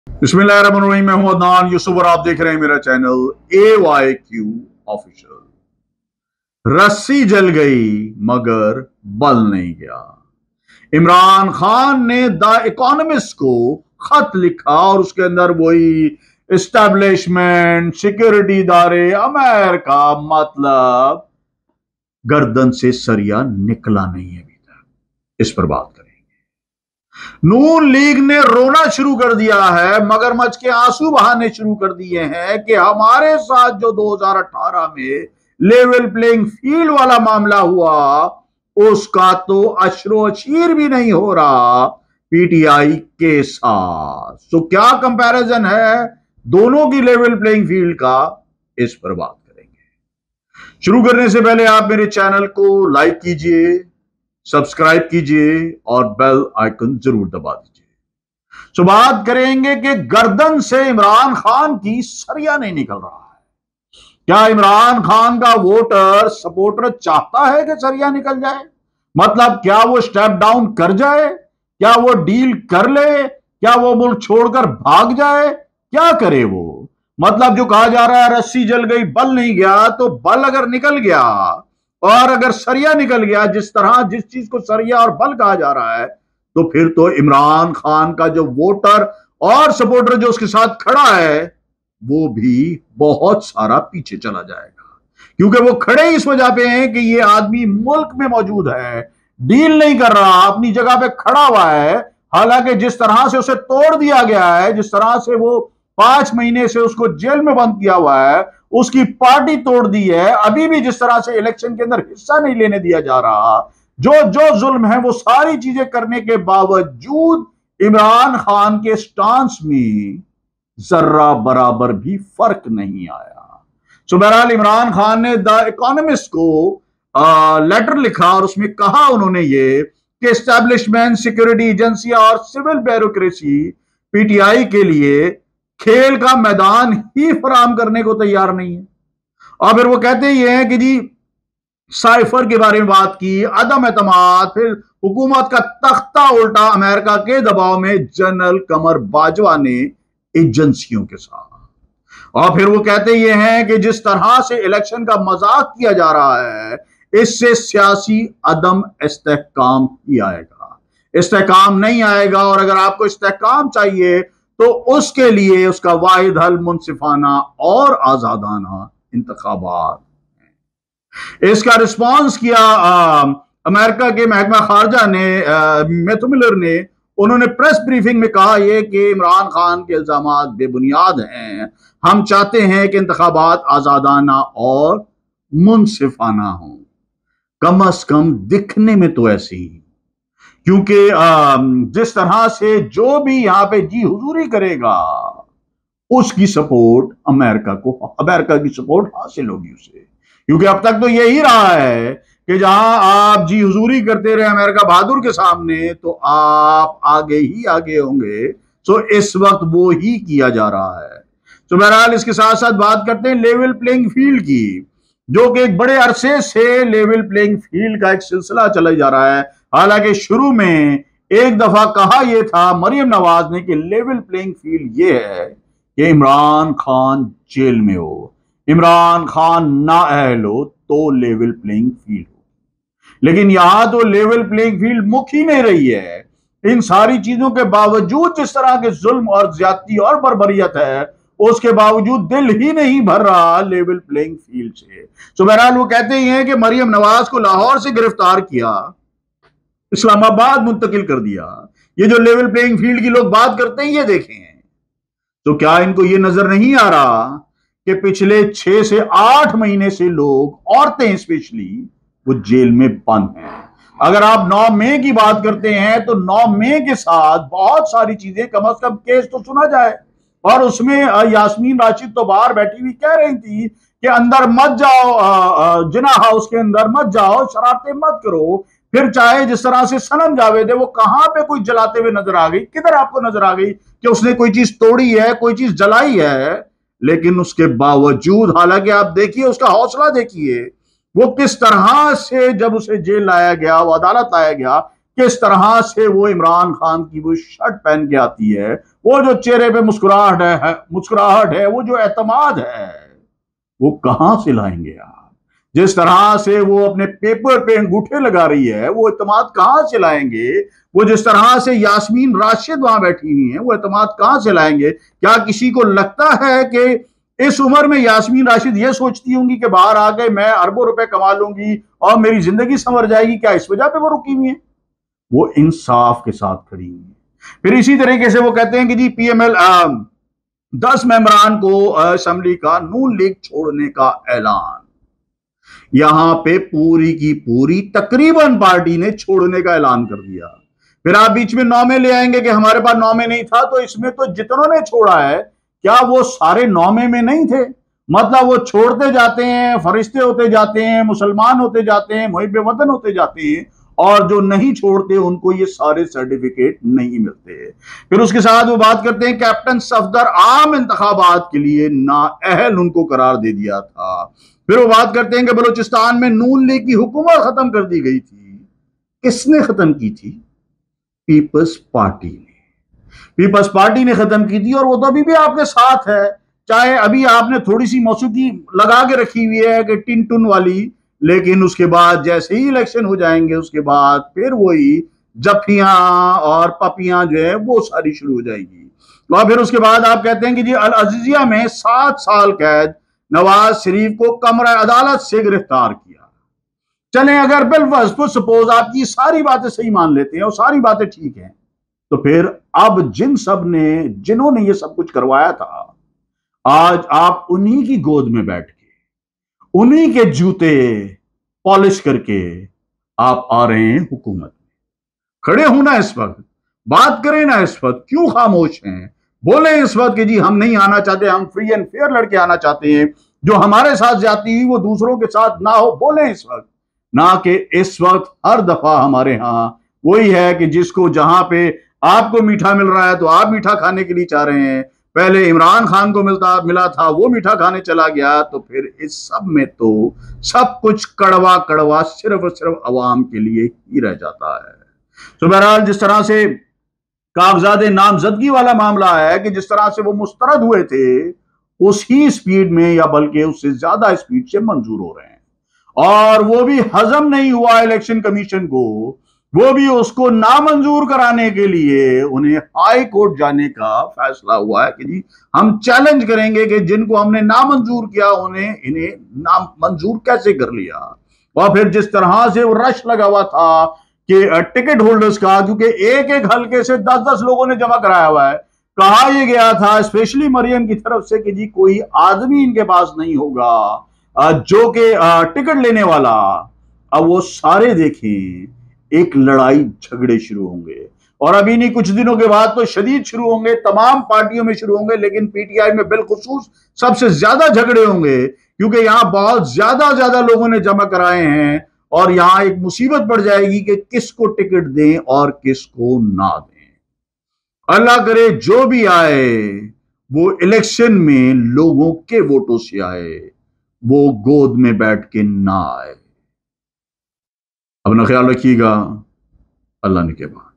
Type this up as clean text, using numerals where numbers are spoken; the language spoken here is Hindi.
बिस्मिल्लाहिर्रहमानिर्रहीम। मैं हूं अदनान यूसुफ और आप देख रहे हैं मेरा चैनल AYQ ऑफिशियल। रस्सी जल गई मगर बल नहीं गया। इमरान खान ने द इकोनॉमिस्ट को खत लिखा और उसके अंदर वही एस्टैब्लिशमेंट, सिक्योरिटी इदारे, अमेरिका, मतलब गर्दन से सरिया निकला नहीं है अभी तक। इस पर बात करें। नून लीग ने रोना शुरू कर दिया है, मगरमच्छ के आंसू बहाने शुरू कर दिए हैं कि हमारे साथ जो 2018 में लेवल प्लेइंग फील्ड वाला मामला हुआ उसका तो अशरो अशीर भी नहीं हो रहा पीटीआई के साथ। तो क्या कंपैरिजन है दोनों की लेवल प्लेइंग फील्ड का, इस पर बात करेंगे। शुरू करने से पहले आप मेरे चैनल को लाइक कीजिए, सब्सक्राइब कीजिए और बेल आइकन जरूर दबा दीजिए। तो बात करेंगे कि गर्दन से इमरान खान की सरिया नहीं निकल रहा है। क्या इमरान खान का वोटर सपोर्टर चाहता है कि सरिया निकल जाए? मतलब क्या वो स्टेप डाउन कर जाए? क्या वो डील कर ले? क्या वो मुल्क छोड़कर भाग जाए? क्या करे वो? मतलब जो कहा जा रहा है रस्सी जल गई बल नहीं गया, तो बल अगर निकल गया और अगर सरिया निकल गया, जिस तरह जिस चीज को सरिया और बल कहा जा रहा है, तो फिर तो इमरान खान का जो वोटर और सपोर्टर जो उसके साथ खड़ा है वो भी बहुत सारा पीछे चला जाएगा। क्योंकि वो खड़े इस वजह पे हैं कि ये आदमी मुल्क में मौजूद है, डील नहीं कर रहा, अपनी जगह पे खड़ा हुआ है। हालांकि जिस तरह से उसे तोड़ दिया गया है, जिस तरह से वो 5 महीने से उसको जेल में बंद किया हुआ है, उसकी पार्टी तोड़ दी है, अभी भी जिस तरह से इलेक्शन के अंदर हिस्सा नहीं लेने दिया जा रहा, जो जो जुल्म है वो सारी चीजें करने के बावजूद इमरान खान के स्टांस में जर्रा बराबर भी फर्क नहीं आया। तो बहरहाल इमरान खान ने द इकोनॉमिस्ट को लेटर लिखा और उसमें कहा उन्होंने ये कि एस्टैब्लिशमेंट, सिक्योरिटी एजेंसियां और सिविल ब्यूरोक्रेसी पीटीआई के लिए खेल का मैदान ही फराम करने को तैयार नहीं है। और फिर वो कहते ही हैं कि जी साइफर के बारे में बात की, अदम एतमाद, फिर हुकूमत का तख्ता उल्टा अमेरिका के दबाव में जनरल कमर बाजवा ने एजेंसियों के साथ। और फिर वो कहते ये हैं कि जिस तरह से इलेक्शन का मजाक किया जा रहा है, इससे सियासी अदम इस्तेहकाम ही आएगा, इस्तेहकाम नहीं आएगा। और अगर आपको इस्तेहकाम चाहिए तो उसके लिए उसका वाहिद हल मुनसिफाना और आजादाना इंतखाबात। इसका रिस्पांस किया अमेरिका के महकमा खारजा ने, मैथ्यू मिलर ने, उन्होंने प्रेस ब्रीफिंग में कहा यह कि इमरान खान के इल्जामात बेबुनियाद हैं। हम चाहते हैं कि इंतखाबात आजादाना और मुनसिफाना हों, कम अज कम दिखने में तो ऐसे ही। क्योंकि जिस तरह से जो भी यहां पे जी हुजूरी करेगा उसकी सपोर्ट अमेरिका की सपोर्ट हासिल होगी उसे। क्योंकि अब तक तो यही रहा है कि जहां आप जी हुजूरी करते रहे अमेरिका बहादुर के सामने, तो आप आगे ही आगे होंगे। तो इस वक्त वो ही किया जा रहा है। तो बहरहाल इसके साथ साथ बात करते हैं लेवल प्लेइंग फील्ड की, जो कि एक बड़े अरसे से लेवल प्लेइंग फील्ड का एक सिलसिला चला जा रहा है। हालांकि शुरू में एक दफा कहा यह था मरियम नवाज ने कि लेवल प्लेइंग फील्ड ये है कि इमरान खान जेल में हो, इमरान खान नाअहल हो, तो लेवल प्लेइंग फील्ड हो। लेकिन यहां तो लेवल प्लेइंग फील्ड मुख ही नहीं रही है। इन सारी चीजों के बावजूद, जिस तरह के जुल्म और ज्यादती और बर्बरियत है, उसके बावजूद दिल ही नहीं भर रहा लेवल प्लेइंग फील्ड से। तो बहरहाल वो कहते ही हैं कि मरियम नवाज को लाहौर से गिरफ्तार किया, इस्लामाबाद मुंतकिल कर दिया। ये जो लेवल प्लेइंग फील्ड की लोग बात करते हैं, ये देखें, तो क्या इनको ये नजर नहीं आ रहा कि पिछले 6 से 8 महीने से लोग, औरतें स्पेशली, वो जेल में बंद हैं। अगर आप 9 मई की बात करते हैं तो 9 मई के साथ बहुत सारी चीजें, कम अज कम केस तो सुना जाए। और उसमें यास्मीन राशिद तो बाहर बैठी हुई कह रही थी कि अंदर मत जाओ, जिना हाउस के अंदर मत जाओ, शरारतें मत करो। फिर चाहे जिस तरह से सनम जावेद है, वो कहां पे कोई जलाते हुए नजर आ गई? किधर आपको नजर आ गई कि उसने कोई चीज तोड़ी है, कोई चीज जलाई है? लेकिन उसके बावजूद, हालांकि आप देखिए उसका हौसला देखिए, वो किस तरह से जब उसे जेल लाया गया, वो अदालत लाया गया, किस तरह से वो इमरान खान की वो शर्ट पहन के आती है, वो जो चेहरे पे मुस्कुराहट है, वो जो एतमाद है, वो कहां से लाएंगे आप? जिस तरह से वो अपने पेपर पे अंगूठे लगा रही है, वो एतमाद कहां से लाएंगे? वो जिस तरह से यास्मीन राशिद वहां बैठी हुई है, वो एतमाद कहां से लाएंगे? क्या किसी को लगता है कि इस उम्र में यास्मीन राशिद ये सोचती होंगी कि बाहर आके मैं अरबों रुपए कमा लूंगी और मेरी जिंदगी संवर जाएगी? क्या इस वजह पे वो रुकी हुई है? वो इंसाफ के साथ खड़ी हुई है। फिर इसी तरीके से वो कहते हैं कि जी पीएमएल 10 मेंबरान को असेंबली का नून लीग छोड़ने का ऐलान। यहां पे पूरी की पूरी तकरीबन पार्टी ने छोड़ने का ऐलान कर दिया। फिर आप बीच में नौमे ले आएंगे कि हमारे पास नौमे नहीं था, तो इसमें तो जितनों ने छोड़ा है, क्या वो सारे नौमे में नहीं थे? मतलब वो छोड़ते जाते हैं, फरिश्ते होते जाते हैं, मुसलमान होते जाते हैं, मुहिब वतन होते जाते हैं, और जो नहीं छोड़ते उनको ये सारे सर्टिफिकेट नहीं मिलते। फिर उसके साथ वो बात करते हैं कैप्टन सफदर आम इंतखाबात के लिए नाअहल उनको करार दे दिया था। फिर वो बात करते हैं कि बलूचिस्तान में नून लीग की हुकूमत खत्म कर दी गई थी। किसने खत्म की थी? पीपल्स पार्टी ने। पीपल्स पार्टी ने खत्म की थी, और वो तो अभी भी आपके साथ है। चाहे अभी आपने थोड़ी सी मौसीकी लगा के रखी हुई है कि टिन टुन वाली, लेकिन उसके बाद जैसे ही इलेक्शन हो जाएंगे, उसके बाद फिर वही जफियां और पपियां जो है वो सारी शुरू हो जाएगी। और फिर उसके बाद आप कहते हैं कि जी अल अजीजिया में 7 साल कैद, नवाज शरीफ को कमरा अदालत से गिरफ्तार किया। चलें, अगर बिलफर्ज सपोज आपकी सारी बातें सही मान लेते हैं और सारी बातें ठीक हैं, तो फिर अब जिन्होंने ये सब कुछ करवाया था, आज आप उन्हीं की गोद में बैठ के, उन्हीं के जूते पॉलिश करके आप आ रहे हैं हुकूमत में। खड़े हो ना इस वक्त, बात करें ना इस वक्त, क्यों खामोश हैं? बोले इस वक्त कि जी हम नहीं आना चाहते, हम फ्री एंड फेयर लड़के आना चाहते हैं, जो हमारे साथ जाती हुई वो दूसरों के साथ ना हो। बोले इस वक्त, ना कि इस वक्त हर दफा हमारे यहां वही है कि जिसको जहां पे आपको मीठा मिल रहा है तो आप मीठा खाने के लिए चाह रहे हैं। पहले इमरान खान को मिला था, वो मीठा खाने चला गया, तो फिर इस सब में तो सब कुछ कड़वा कड़वा सिर्फ और सिर्फ अवाम के लिए ही रह जाता है। तो बहरहाल जिस तरह से कागजात नामजदगी वाला मामला है कि जिस तरह से वो मुस्तरद हुए थे, उसी स्पीड में या बल्कि उससे ज्यादा स्पीड से मंजूर हो रहे हैं, और वो भी हजम नहीं हुआ इलेक्शन कमीशन को। वो भी उसको नामंजूर कराने के लिए उन्हें हाई कोर्ट जाने का फैसला हुआ है कि जी हम चैलेंज करेंगे कि जिनको हमने नामंजूर किया इन्हें नाम मंजूर कैसे कर लिया। और फिर जिस तरह से वो रश लगा हुआ था कि टिकट होल्डर्स का, क्योंकि एक एक हल्के से 10-10 लोगों ने जमा कराया हुआ है, कहा यह गया था स्पेशली मरियम की तरफ से कि जी कोई आदमी इनके पास नहीं होगा जो कि टिकट लेने वाला। अब वो सारे देखें, एक लड़ाई झगड़े शुरू होंगे, और अभी नहीं कुछ दिनों के बाद तो शदीद शुरू होंगे, तमाम पार्टियों में शुरू होंगे, लेकिन पीटीआई में बिलखुसूस सबसे ज्यादा झगड़े होंगे, क्योंकि यहां बहुत ज्यादा लोगों ने जमा कराए हैं, और यहां एक मुसीबत पड़ जाएगी कि किसको टिकट दें और किसको ना दें। अल्लाह करे जो भी आए वो इलेक्शन में लोगों के वोटों से आए, वो गोद में बैठ के ना आए। अपना ख्याल रखिएगा। अल्लाह ने के बाद।